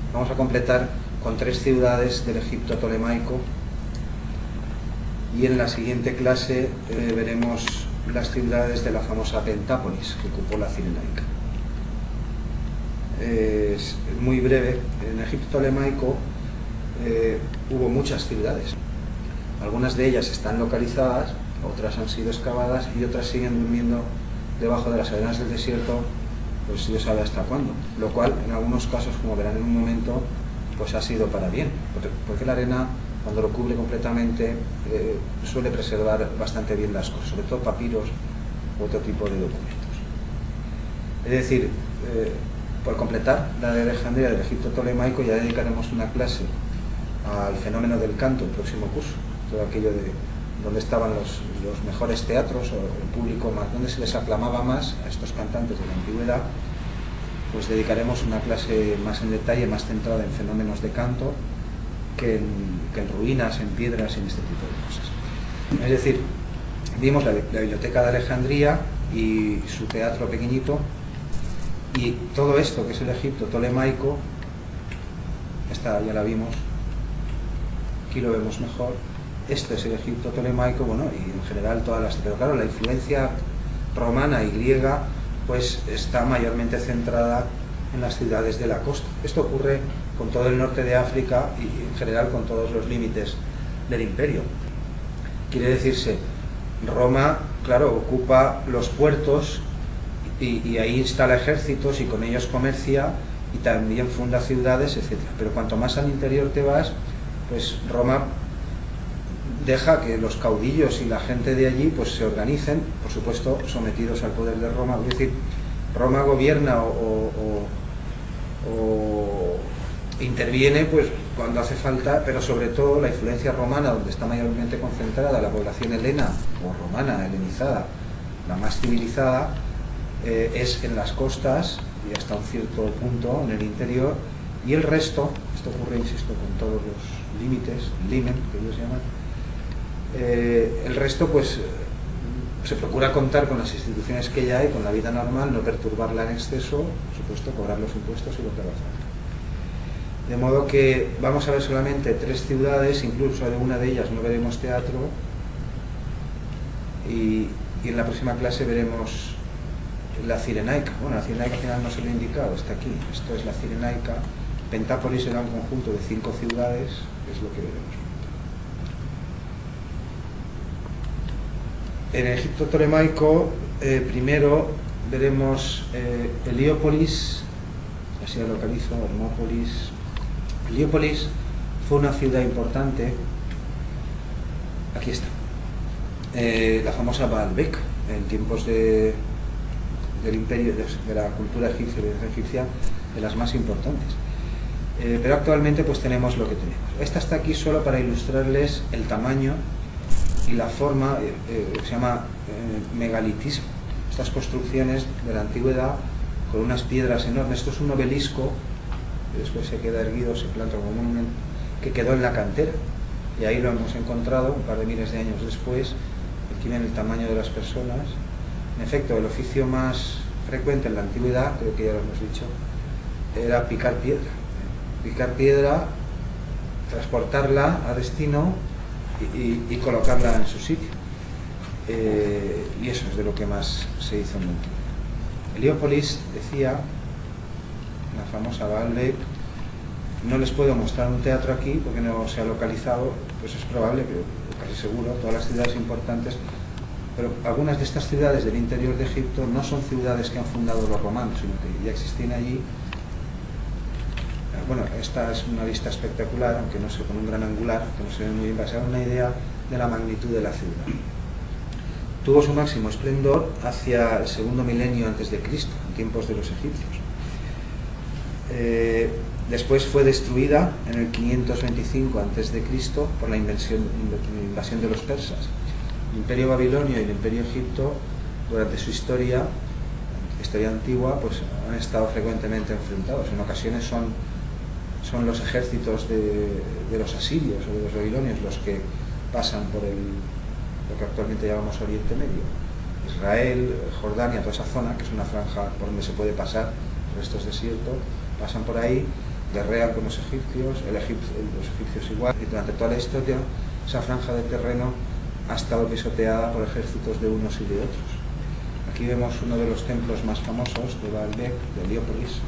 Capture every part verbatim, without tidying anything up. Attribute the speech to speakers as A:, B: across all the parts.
A: Vamos a completar con tres ciudades del Egipto tolemaico y en la siguiente clase eh, veremos las ciudades de la famosa Pentápolis que ocupó la Cirenaica. Eh, es muy breve. En Egipto tolemaico eh, hubo muchas ciudades. Algunas de ellas están localizadas, otras han sido excavadas y otras siguen durmiendo debajo de las arenas del desierto, pues Dios sabe hasta cuándo, lo cual en algunos casos, como verán en un momento, pues ha sido para bien, porque, porque la arena, cuando lo cubre completamente, eh, suele preservar bastante bien las cosas, sobre todo papiros u otro tipo de documentos. Es decir, eh, por completar la de Alejandría del Egipto tolemaico, ya dedicaremos una clase al fenómeno del canto, el próximo curso, todo aquello de donde estaban los, los mejores teatros, o el público más, donde se les aclamaba más a estos cantantes de la antigüedad. Pues dedicaremos una clase más en detalle, más centrada en fenómenos de canto que en, que en ruinas, en piedras y en este tipo de cosas. Es decir, vimos la, la biblioteca de Alejandría y su teatro pequeñito, y todo esto que es el Egipto tolemaico, esta ya la vimos, aquí lo vemos mejor. Este es el Egipto tolemaico, bueno, y en general todas las... Pero claro, la influencia romana y griega pues está mayormente centrada en las ciudades de la costa. Esto ocurre con todo el norte de África y en general con todos los límites del imperio. Quiere decirse, Roma, claro, ocupa los puertos y, y ahí instala ejércitos y con ellos comercia y también funda ciudades, etcétera. Pero cuanto más al interior te vas, pues Roma deja que los caudillos y la gente de allí pues se organicen, por supuesto sometidos al poder de Roma. Es decir, Roma gobierna o, o, o, o interviene pues cuando hace falta, pero sobre todo la influencia romana, donde está mayormente concentrada la población helena o romana, helenizada, la más civilizada, eh, es en las costas y hasta un cierto punto en el interior, y el resto, esto ocurre, insisto, con todos los límites, limen, que ellos llaman, Eh, el resto pues se procura contar con las instituciones que ya hay, con la vida normal, no perturbarla en exceso, por supuesto cobrar los impuestos y lo que haga falta. De modo que vamos a ver solamente tres ciudades, incluso de una de ellas no veremos teatro, y, y en la próxima clase veremos la Cirenaica. Bueno, la Cirenaica al final no se lo he indicado, está aquí, esto es la Cirenaica. Pentápolis era un conjunto de cinco ciudades, es lo que veremos. En Egipto tolemaico, eh, primero veremos eh, Heliópolis, así lo localizo, Hermópolis. Heliópolis fue una ciudad importante, aquí está, eh, la famosa Baalbek, en tiempos de, del imperio, de, de la cultura egipcia, de egipcia, de las más importantes. Eh, pero actualmente pues tenemos lo que tenemos. Esta está aquí solo para ilustrarles el tamaño y la forma, eh, eh, se llama eh, megalitismo, estas construcciones de la antigüedad con unas piedras enormes. Esto es un obelisco que después se queda erguido, se planta como un monumento, que quedó en la cantera, y ahí lo hemos encontrado un par de miles de años después. Aquí ven el tamaño de las personas. En efecto, el oficio más frecuente en la antigüedad, creo que ya lo hemos dicho, era picar piedra, picar piedra, transportarla a destino Y, y, y colocarla en su sitio, eh, y eso es de lo que más se hizo en el tiempo. Heliópolis, decía, la famosa Baalbek, no les puedo mostrar un teatro aquí porque no se ha localizado, pues es probable, pero casi seguro, todas las ciudades importantes, pero algunas de estas ciudades del interior de Egipto no son ciudades que han fundado los romanos, sino que ya existían allí. Bueno, esta es una vista espectacular, aunque no sé, con un gran angular, que no se ve muy bien, para dar una idea de la magnitud de la ciudad. Tuvo su máximo esplendor hacia el segundo milenio antes de Cristo, en tiempos de los egipcios. Eh, después fue destruida en el quinientos veinticinco antes de Cristo por la invasión, invasión de los persas. El imperio babilonio y el imperio egipto, durante su historia, historia antigua, pues han estado frecuentemente enfrentados. En ocasiones son son los ejércitos de, de los asirios o de los babilonios los que pasan por el, lo que actualmente llamamos Oriente Medio. Israel, Jordania, toda esa zona, que es una franja por donde se puede pasar, el resto es desierto, pasan por ahí, guerrean con los egipcios, el egipcio, los egipcios igual, y durante toda la historia esa franja de terreno ha estado pisoteada por ejércitos de unos y de otros. Aquí vemos uno de los templos más famosos de Baalbek, de Heliópolis.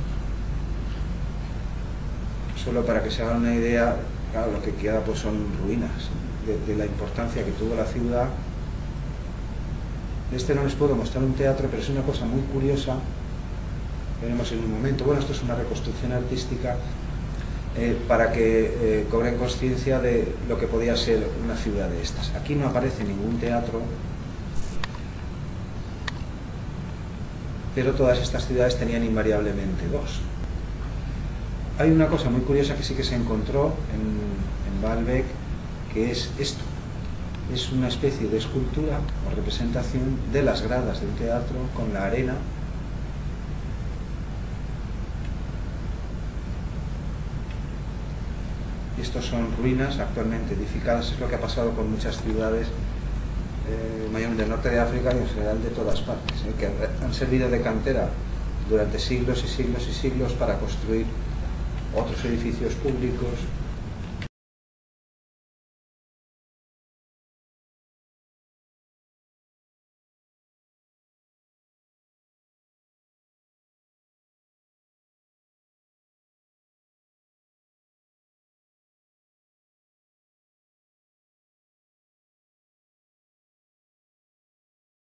A: Solo para que se hagan una idea, claro, lo que queda pues son ruinas de, de la importancia que tuvo la ciudad. Este no les puedo mostrar un teatro, pero es una cosa muy curiosa. Veremos en un momento. Bueno, esto es una reconstrucción artística eh, para que eh, cobren conciencia de lo que podía ser una ciudad de estas. Aquí no aparece ningún teatro, pero todas estas ciudades tenían invariablemente dos. Hay una cosa muy curiosa que sí que se encontró en, en Baalbek, que es esto. Es una especie de escultura o representación de las gradas del teatro con la arena. Y estos son ruinas actualmente edificadas. Es lo que ha pasado con muchas ciudades eh, mayormente del norte de África y en general de todas partes, eh, que han servido de cantera durante siglos y siglos y siglos para construir otros edificios públicos